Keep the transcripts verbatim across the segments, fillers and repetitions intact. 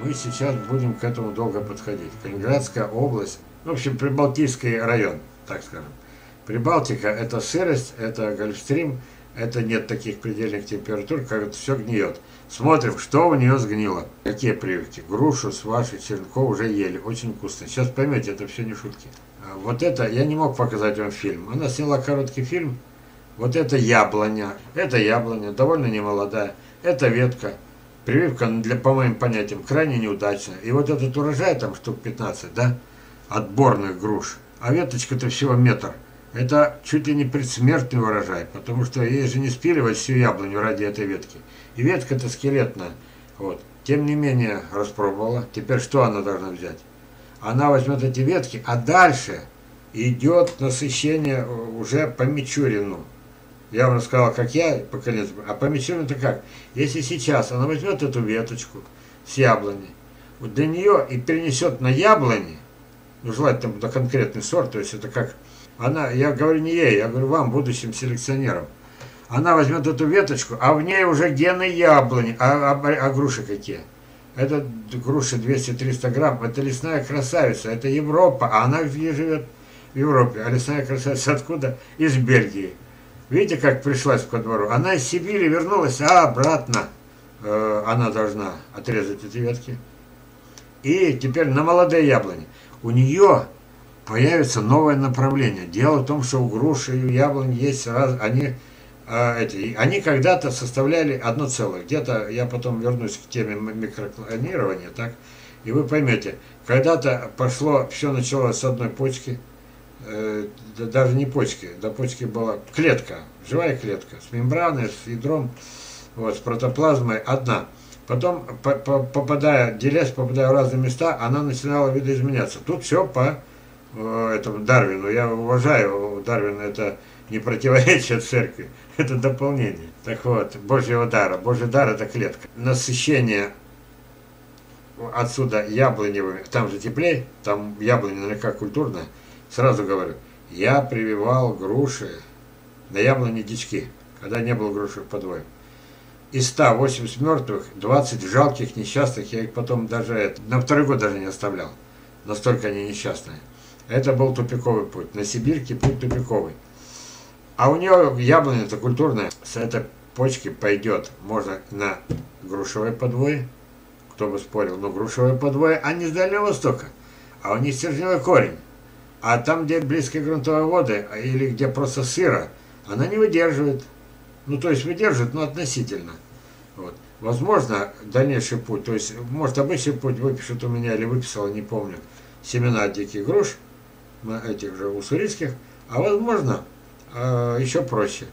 Мы сейчас будем к этому долго подходить. Калининградская область, в общем, Прибалтийский район, так скажем. Прибалтика – это сырость, это Гольфстрим, это нет таких предельных температур, как это все гниет. Смотрим, что у нее сгнило. Какие прививки? Грушу, сваши, черенков уже ели, очень вкусно. Сейчас поймете, это все не шутки. Вот это, я не мог показать вам фильм. Она сняла короткий фильм. Вот это яблоня, это яблоня, довольно немолодая, это ветка. Прививка, для, по моим понятиям, крайне неудачная. И вот этот урожай, там штук пятнадцать, да, отборных груш, а веточка-то всего метр. Это чуть ли не предсмертный урожай, потому что ей же не спиливать всю яблоню ради этой ветки. И ветка-то скелетная. Вот. Тем не менее, распробовала. Теперь что она должна взять? Она возьмет эти ветки, а дальше идет насыщение уже по Мичурину. Я вам рассказал, как я по колец, а по Мичурину-то как? Если сейчас она возьмет эту веточку с яблони, вот для нее и перенесет на яблони, ну, желательно на конкретный сорт, то есть это как, она, я говорю не ей, я говорю вам, будущим селекционерам, она возьмет эту веточку, а в ней уже гены яблони, а, а, а груши какие? Это груши двести-триста грамм, это лесная красавица, это Европа, а она где живет? В Европе. А лесная красавица откуда? Из Бельгии. Видите, как пришлась ко двору? Она из Сибири вернулась, а обратно э, она должна отрезать эти ветки. И теперь на молодые яблони. У нее появится новое направление. Дело в том, что у груши и у яблонь есть раз, они, э, эти, они когда-то составляли одно целое. Где-то я потом вернусь к теме микроклонирования, так? И вы поймете, когда-то пошло, все началось с одной почки. Даже не почки, до почки была клетка, живая клетка, с мембраной, с ядром, вот, с протоплазмой одна. Потом, по, по, попадая, делясь, попадая в разные места, она начинала видоизменяться. Тут все по э, этому Дарвину. Я уважаю Дарвина, это не противоречие церкви, это дополнение. Так вот, Божьего дара. Божий дар – это клетка. Насыщение отсюда яблоневыми, там же теплее, там яблоня наверняка культурная. Сразу говорю, я прививал груши на яблони дички, когда не было груши подвоев. Из ста восьмидесяти мертвых, двадцать жалких, несчастных, я их потом даже это, на второй год даже не оставлял. Настолько они несчастные. Это был тупиковый путь. На Сибирке путь тупиковый. А у нее яблоня-то культурная. С этой почки пойдет, можно на грушевые подвои, кто бы спорил, но грушевые подвои, а не с Дальнего Востока, а у них стержневой корень. А там, где близкие грунтовые воды, или где просто сыро, она не выдерживает. Ну, то есть выдерживает, но относительно. Вот. Возможно, дальнейший путь, то есть, может, обычный путь выпишут у меня, или выписал, не помню, семена диких груш, этих же уссурийских, а возможно, э, еще проще.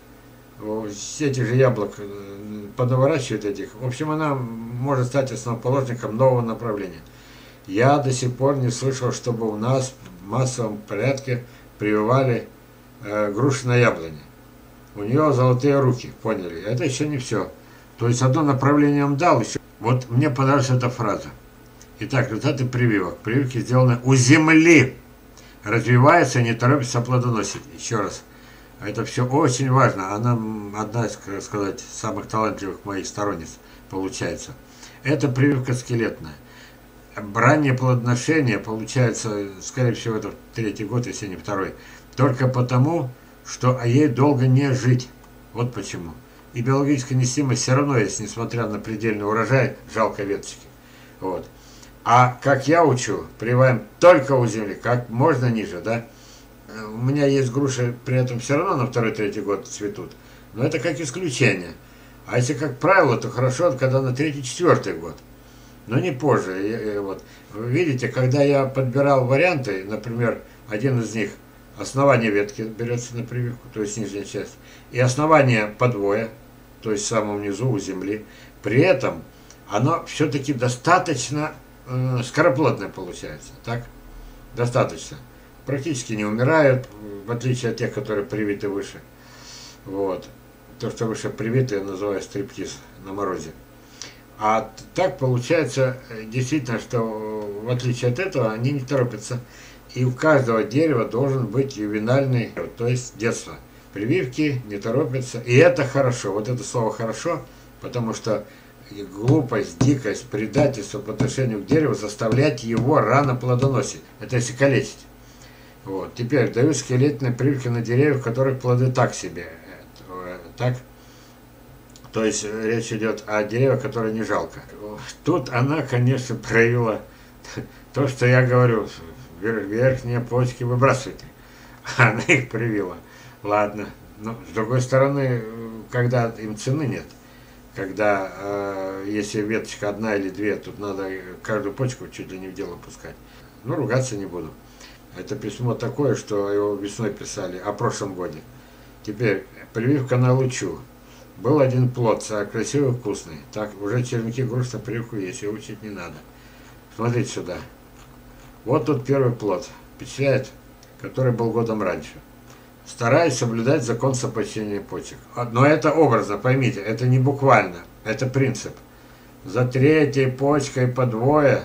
С этих же яблок подоворачивают этих. В общем, она может стать основоположником нового направления. Я до сих пор не слышал, чтобы у нас в массовом порядке прививали э, груши на яблоне. У нее золотые руки, поняли? Это еще не все. То есть одно направление он дал, еще. Вот мне понравилась эта фраза. Итак, результаты прививок. Прививки сделаны у земли. Развивается и не торопится плодоносить. Еще раз. Это все очень важно. Она одна из, как сказать, самых талантливых моих сторонниц получается. Это прививка скелетная. Раннее плодоношение получается, скорее всего, это третий год, если не второй, только потому, что ей долго не жить. Вот почему. И биологическая несимость все равно есть, несмотря на предельный урожай, жалко веточки. Вот. А как я учу, прививаем только у земли, как можно ниже, да? У меня есть груши, при этом все равно на второй-третий год цветут. Но это как исключение. А если как правило, то хорошо, когда на третий-четвертый год. Но не позже. И, и, вот. Вы видите, когда я подбирал варианты, например, один из них, основание ветки берется на прививку, то есть нижняя часть, и основание подвоя, то есть в самом низу у земли, при этом оно все-таки достаточно э, скороплодное получается, так? Достаточно. Практически не умирают, в отличие от тех, которые привиты выше. Вот. То, что выше привиты, я называю стриптиз на морозе. А так получается действительно, что в отличие от этого они не торопятся. И у каждого дерева должен быть ювенальный, то есть детство. Прививки не торопятся. И это хорошо. Вот это слово хорошо, потому что и глупость, дикость, предательство по отношению к дереву заставлять его рано плодоносить. Это если калечить. Вот. Теперь даю скелетные прививки на деревьях, у которых плоды так себе. Так? То есть речь идет о деревьях, которые не жалко. Тут она, конечно, проявила то, что я говорю, верхние почки выбрасывайте. Она их привила. Ладно. Но с другой стороны, когда им цены нет, когда э, если веточка одна или две, тут надо каждую почку чуть ли не в дело пускать. Ну, ругаться не буду. Это письмо такое, что его весной писали о прошлом годе. Теперь прививка на лучу. Был один плод, красивый, вкусный. Так, уже черенки груш на прививку есть, ее учить не надо. Смотрите сюда. Вот тут первый плод. Впечатляет, который был годом раньше. Стараюсь соблюдать закон сопочтения почек. Но это образно, поймите, это не буквально, это принцип. За третьей почкой по двое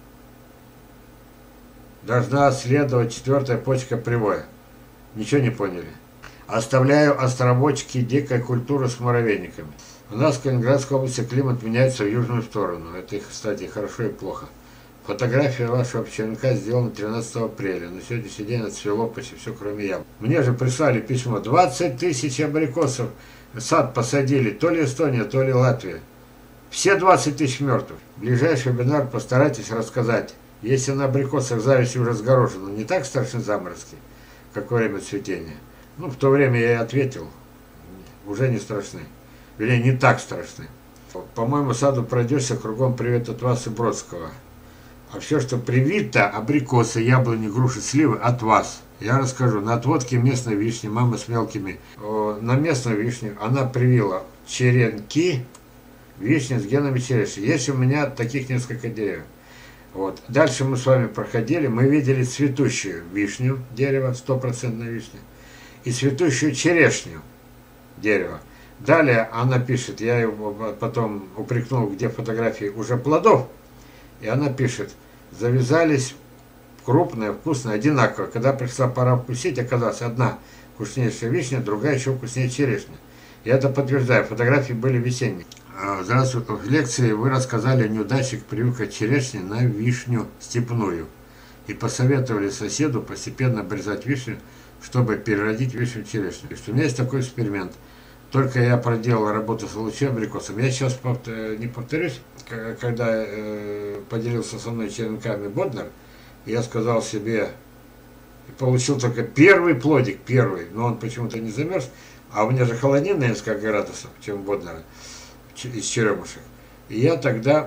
должна следовать четвертая почка привоя. Ничего не поняли? Оставляю островочки дикой культуры с муравейниками. У нас в Калининградской области климат меняется в южную сторону. Это, кстати, хорошо и плохо. Фотография вашего черенка сделана тринадцатого апреля. На сегодняшний день отцвело почти все, кроме яблок. Мне же прислали письмо. двадцать тысяч абрикосов сад посадили. То ли Эстония, то ли Латвия. Все двадцать тысяч мертвых. Ближайший вебинар постарайтесь рассказать. Если на абрикосах зависть уже сгорожена, не так страшны заморозки, как во время цветения. Ну, в то время я и ответил. Уже не страшны. Вернее, не так страшны. По-моему, саду пройдешься, кругом привет от вас и Бродского. А все, что привито, абрикосы, яблони, груши, сливы, от вас. Я расскажу. На отводке местной вишни, мама с мелкими, о, на местную вишню она привила черенки вишни с генами черешни. Есть у меня таких несколько деревьев. Вот. Дальше мы с вами проходили, мы видели цветущую вишню, дерево, стопроцентная вишня, и цветущую черешню, дерево. Далее она пишет, я его потом упрекнул, где фотографии уже плодов, и она пишет, завязались крупные, вкусные, одинаково. Когда пришла пора вкусить, оказалось, одна вкуснейшая вишня, другая еще вкуснее черешня. Я это подтверждаю, фотографии были весенние. Здравствуйте, в лекции вы рассказали о неудаче к прививке черешни на вишню степную и посоветовали соседу постепенно обрезать вишню, чтобы переродить вишню в черешню. У меня есть такой эксперимент. Только я проделал работу с лучевым абрикосом. Я сейчас не повторюсь, когда э, поделился со мной черенками Боднер, я сказал себе, получил только первый плодик, первый, но он почему-то не замерз, а у меня же холоднее на несколько градусов, чем Боднера, из черемушек. И я тогда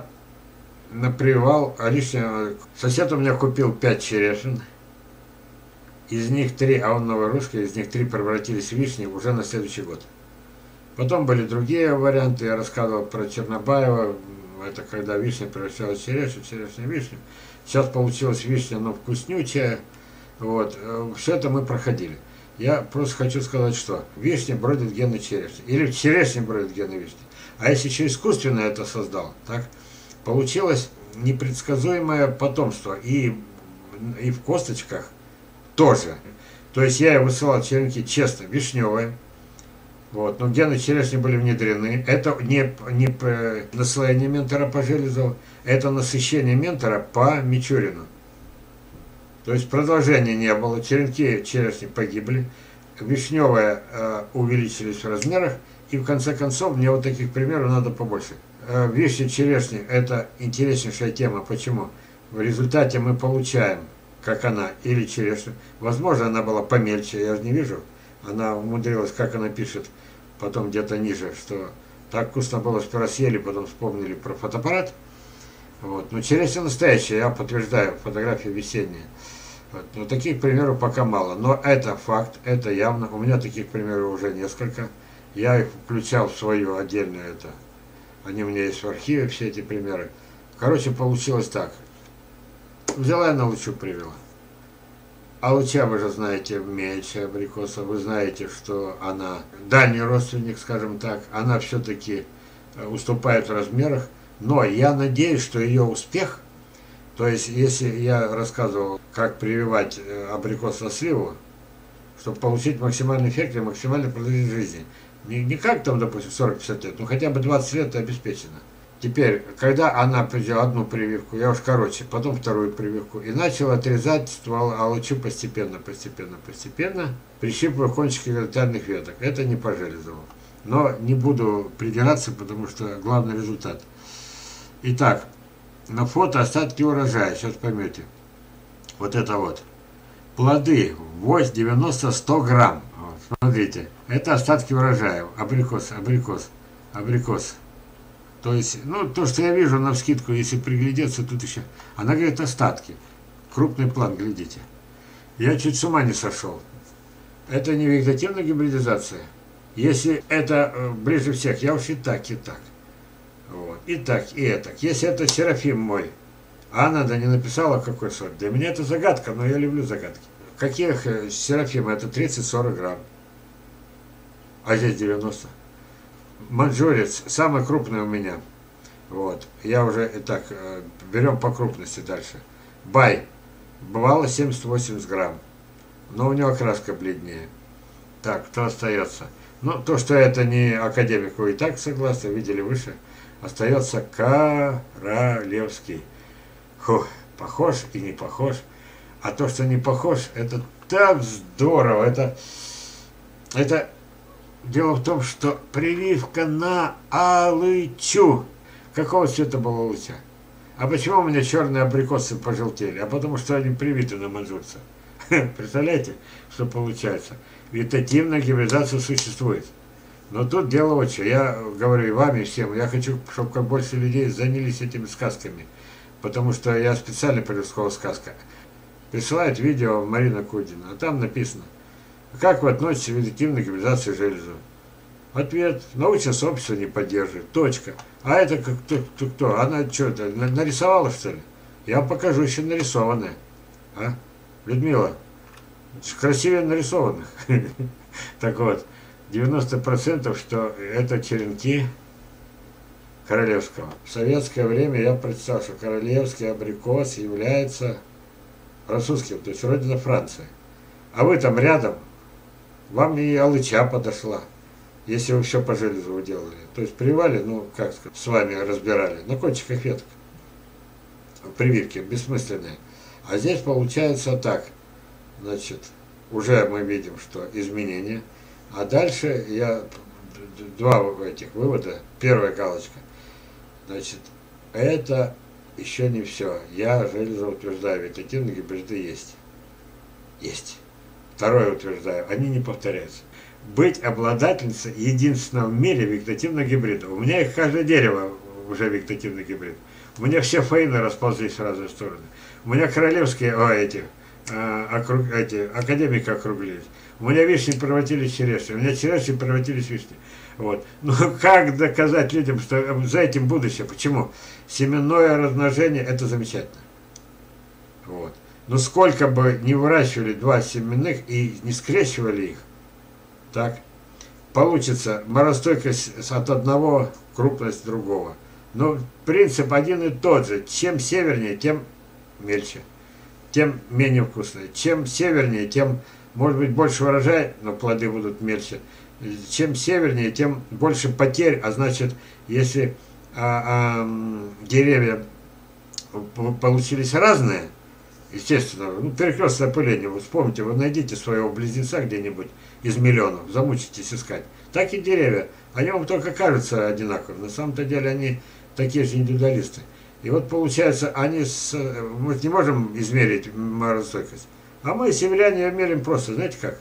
напривал лишнего. Сосед у меня купил пять черешин, из них три, а он новорусский, из них три превратились в вишни уже на следующий год. Потом были другие варианты, я рассказывал про Чернобаева, это когда вишня превращалась в черешню, черешня в вишню. Сейчас получилась вишня, но вкуснючая. Вот. Все это мы проходили. Я просто хочу сказать, что в вишне бродят гены черешни, или в черешне бродят гены вишни. А если еще искусственно это создал, так, получилось непредсказуемое потомство. И, и в косточках тоже. То есть я высылал черенки честно, вишневые. Вот, но гены черешни были внедрены. Это не, не наслоение ментора по Железову, это насыщение ментора по Мичурину. То есть продолжения не было, черенки черешни погибли, вишневые э, увеличились в размерах, и в конце концов, мне вот таких примеров надо побольше. Э, вишня черешни – это интереснейшая тема. Почему? В результате мы получаем, как она, или черешню. Возможно, она была помельче, я же не вижу. Она умудрилась, как она пишет, потом где-то ниже, что так вкусно было, сперва съели, потом вспомнили про фотоаппарат. Вот. Но черешня настоящая, я подтверждаю, фотография весенняя. Вот. Но таких примеров пока мало. Но это факт, это явно. У меня таких примеров уже несколько. Я их включал в свою отдельную это. Они у меня есть в архиве, все эти примеры. Короче, получилось так. Взяла я на лучу, привела. А луча, вы же знаете, меньше абрикоса, вы знаете, что она дальний родственник, скажем так, она все-таки уступает в размерах, но я надеюсь, что ее успех, то есть, если я рассказывал, как прививать абрикос на сливу, чтобы получить максимальный эффект и максимальную продолжительность жизни, не, не как там, допустим, сорок-пятьдесят лет, но хотя бы двадцать лет обеспечено. Теперь, когда она взяла одну прививку, я уж короче, потом вторую прививку, и начал отрезать ствол алычу постепенно, постепенно, постепенно, прищипывая кончики горизонтальных веток. Это не по Железову. Но не буду придираться, потому что главный результат. Итак, на фото остатки урожая, сейчас поймете. Вот это вот. Плоды восемьдесят, девяносто, сто грамм. Вот, смотрите, это остатки урожая. Абрикос, абрикос, абрикос. То есть, ну, то, что я вижу навскидку, если приглядеться, тут еще... Она говорит остатки. Крупный план, глядите. Я чуть с ума не сошел. Это не вегетативная гибридизация. Если это э, ближе всех, я уж и так, и так. Вот. И так, и это. Если это Серафим мой, Анна да не написала, какой сорт. Для меня это загадка, но я люблю загадки. Каких э, Серафима? Это тридцать-сорок грамм. А здесь девяносто. Маньчжурец, самый крупный у меня. Вот. Я уже, итак, э, берем по крупности дальше. Бай. Бывало семьдесят-восемьдесят грамм. Но у него окраска бледнее. Так, кто остается? Ну, то, что это не академик, вы и так согласны, видели выше. Остается Королевский. Фух, похож и не похож. А то, что не похож, это так здорово. Это, это дело в том, что прививка на алычу. Какого цвета была алыча? А почему у меня черные абрикосы пожелтели? А потому что они привиты на маньчжурца. Представляете, что получается? Вегетативная гибридизация существует. Но тут дело вот что. Я говорю и вам, и всем, я хочу, чтобы как больше людей занялись этими сказками. Потому что я специально придумал сказка. Присылает видео Марина Кудина, а там написано, как вы относитесь к вегетативной гибридизации железа? Ответ, научное сообщество не поддерживает, точка. А это как кто, кто, кто? Она что-то нарисовала, что ли? Я вам покажу еще нарисованное. А? Людмила, красивее нарисованных. Так вот, девяносто процентов, что это черенки Королевского. В советское время я прочитал, что королевский абрикос является французским, то есть родина Франции. А вы там рядом, вам и алыча подошла, если вы все по Железову делали. То есть привали, ну, как сказать, с вами разбирали, на кончиках веток. Прививки бессмысленные. А здесь получается так, значит, уже мы видим, что изменения. А дальше я два этих вывода. Первая галочка. Значит, это еще не все. Я Железов утверждаю, вегетативные гибриды есть. Есть. Второе утверждаю, они не повторяются. Быть обладательницей единственного в мире вегетативных гибридов. У меня их каждое дерево уже вегетативный гибрид. У меня все фейны расползлись в разные стороны. У меня королевские, о, эти, а, округ, эти академики округлились. У меня вишни превратились в черешни, у меня черешни превратились в вишни. Вот. Но как доказать людям, что за этим будущее? Почему? Семенное размножение – это замечательно. Вот. Но сколько бы не выращивали два семенных и не скрещивали их, так, получится морозостойкость от одного, крупность другого. Но принцип один и тот же. Чем севернее, тем мельче, тем менее вкусные. Чем севернее, тем, может быть, больше урожая, но плоды будут мельче. Чем севернее, тем больше потерь, а значит, если а, а, деревья получились разные, естественно, ну, перекрестное опыление, вы вспомните, вы найдите своего близнеца где-нибудь из миллионов, замучитесь искать. Так и деревья, они вам только кажутся одинаковыми, на самом-то деле они такие же индивидуалисты. И вот получается, они с, мы не можем измерить морозостойкость, а мы, северяне, ее меряем просто, знаете как?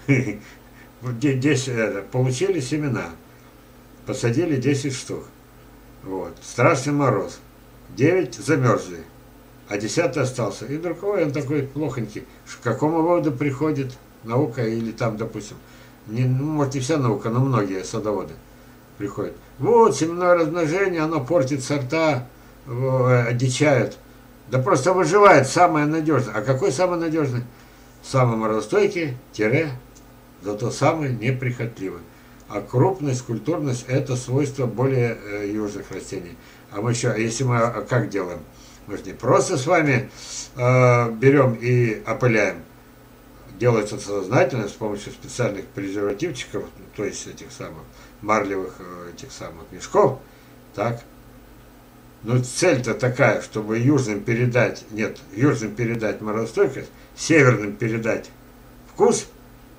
Здесь получили семена, посадили десять штук, вот, страшный мороз, девять замерзли, а десятый остался. И другой, он такой плохонький. К какому выводу приходит наука, или там, допустим, не, ну, может, не вся наука, но многие садоводы приходят. Вот, семенное размножение, оно портит сорта, одичает. Да просто выживает самое надежное. А какой самый надежный? Самый морозостойкий, тире, зато самый неприхотливый. А крупность, культурность – это свойство более э, южных растений. А мы еще, если мы а как делаем? Мы же не просто с вами э, берем и опыляем. Делается сознательно с помощью специальных презервативчиков, то есть этих самых марлевых этих самых мешков. Так. Но цель-то такая, чтобы южным передать, нет, южным передать морозостойкость, северным передать вкус,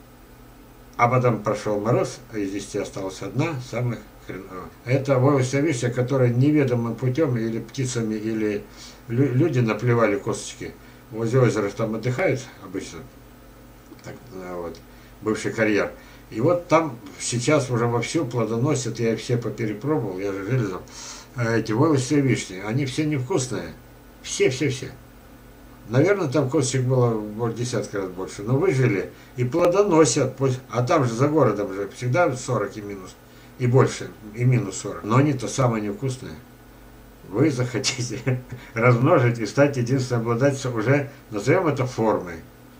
а потом прошел мороз, а из десяти осталась одна, самых хреновая. Это волосяная вишня, которая неведомым путем, или птицами, или лю люди наплевали косточки. Возле озера там отдыхают обычно, так, вот, бывший карьер. И вот там сейчас уже вовсю плодоносят, я их все поперепробовал, я же железом, эти волосяные вишни, они все невкусные. Все-все-все. Наверное, там косточек было в десятка раз больше, но выжили и плодоносят. А там же за городом же всегда сорок и минус, и больше, и минус сорок. Но они-то самые невкусные. Вы захотите размножить и стать единственным обладателем уже, назовем это формой.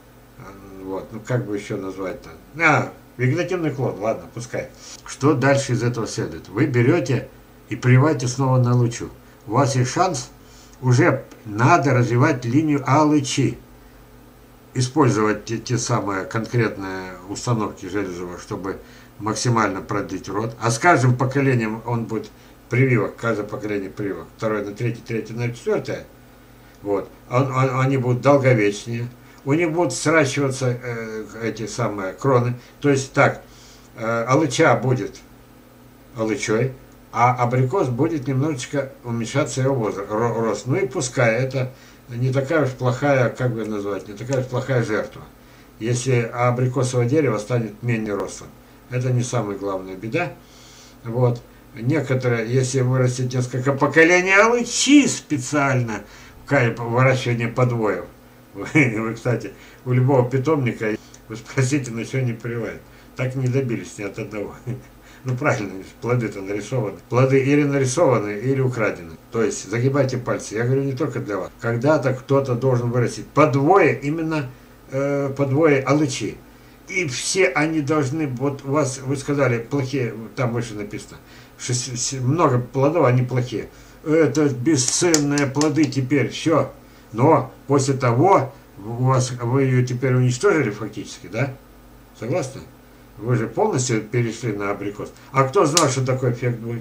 Вот, ну как бы еще назвать-то? А, вегетативный клон, ладно, пускай. Что дальше из этого следует? Вы берете и прививаете снова на лучу. У вас есть шанс, уже надо развивать линию алычи. Использовать те, те самые конкретные установки железовые, чтобы максимально продлить род. А с каждым поколением он будет прививок, каждое поколение прививок. Второе на третье, третье на четвертое. Вот. Он, он, они будут долговечнее. У них будут сращиваться э, эти самые кроны. То есть так, э, алыча будет алычой, а абрикос будет немножечко уменьшаться его возраст, рост. Ну и пускай, это не такая уж плохая, как бы назвать, не такая уж плохая жертва. Если абрикосовое дерево станет менее ростом. Это не самая главная беда. Вот. Некоторые, если вырастет несколько поколений алычи специально, выращивание подвоев. Вы, вы, кстати, у любого питомника, вы спросите, на что они прививают. Так не добились ни от одного. Ну правильно, плоды-то нарисованы. Плоды или нарисованы, или украдены. То есть загибайте пальцы. Я говорю не только для вас. Когда-то кто-то должен вырастить подвое, именно э, подвое алычи. И все они должны, вот у вас, вы сказали, плохие, там выше написано, шесть, много плодов, они плохие. Это бесценные плоды теперь, все. Но после того, у вас, вы ее теперь уничтожили фактически, да? Согласны? Вы же полностью перешли на абрикос. А кто знал, что такой эффект будет?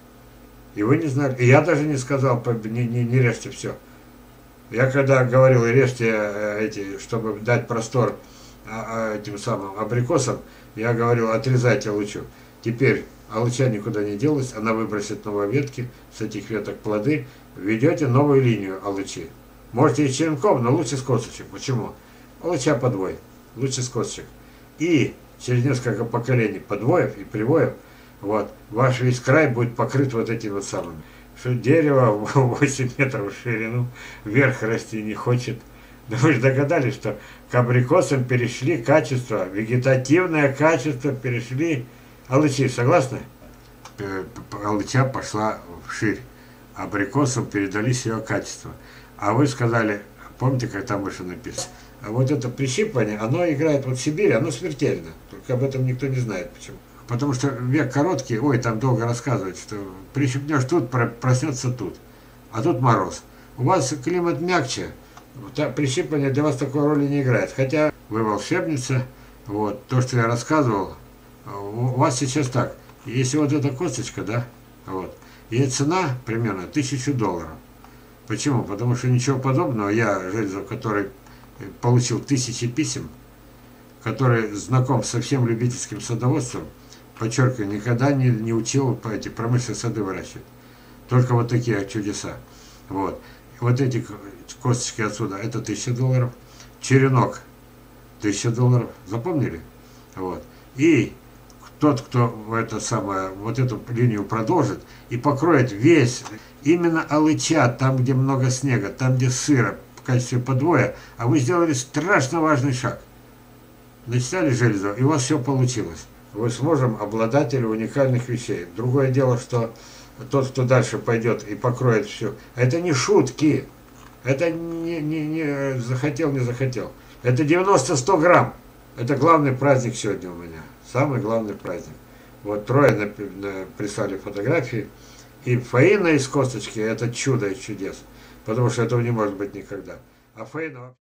И вы не знали. И я даже не сказал, не, не, не режьте все. Я когда говорил, режьте эти, чтобы дать простор этим самым абрикосам, я говорил, отрезайте лучу. Теперь алыча никуда не делась, она выбросит новые ветки, с этих веток плоды, ведете новую линию алычи. Можете и черенком, но лучше с косточек. Почему? Алыча подвой, лучше с косточек. И через несколько поколений подвоев и привоев, вот, ваш весь край будет покрыт вот этими вот самыми. Что дерево восемь метров в ширину, вверх расти не хочет. Да вы же догадались, что к абрикосам перешли качества, вегетативное качество перешли алычи, согласны? Алыча пошла вширь, абрикосам передались ее качества. А вы сказали, помните, как там выше написано? А вот это прищипывание, оно играет вот в Сибири, оно смертельно. Только об этом никто не знает почему. Потому что век короткий, ой, там долго рассказывать, что прищипнешь тут, проснется тут. А тут мороз. У вас климат мягче, прищипывание для вас такой роли не играет. Хотя вы волшебница, вот, то, что я рассказывал, у вас сейчас так. Если вот эта косточка, да, вот, и цена примерно тысячу долларов. Почему? Потому что ничего подобного, я, Железов, который получил тысячи писем, который знаком со всем любительским садоводством, подчеркиваю, никогда не, не учил по эти промышленные сады выращивать. Только вот такие чудеса. Вот. Вот эти косточки отсюда, это тысяча долларов. Черенок, тысяча долларов. Запомнили? Вот. И тот, кто это самое, вот эту линию продолжит и покроет весь, именно алыча, там, где много снега, там, где сыро, в качестве подвоя, а вы сделали страшно важный шаг. Начитали Железова, и у вас все получилось. Вы сможем обладатель уникальных вещей. Другое дело, что тот, кто дальше пойдет и покроет все, это не шутки. Это не, не, не захотел, не захотел. Это девяносто-сто грамм. Это главный праздник сегодня у меня. Самый главный праздник. Вот трое на, на, прислали фотографии. И фаина из косточки – это чудо и чудес. Потому что этого не может быть никогда. А фаина...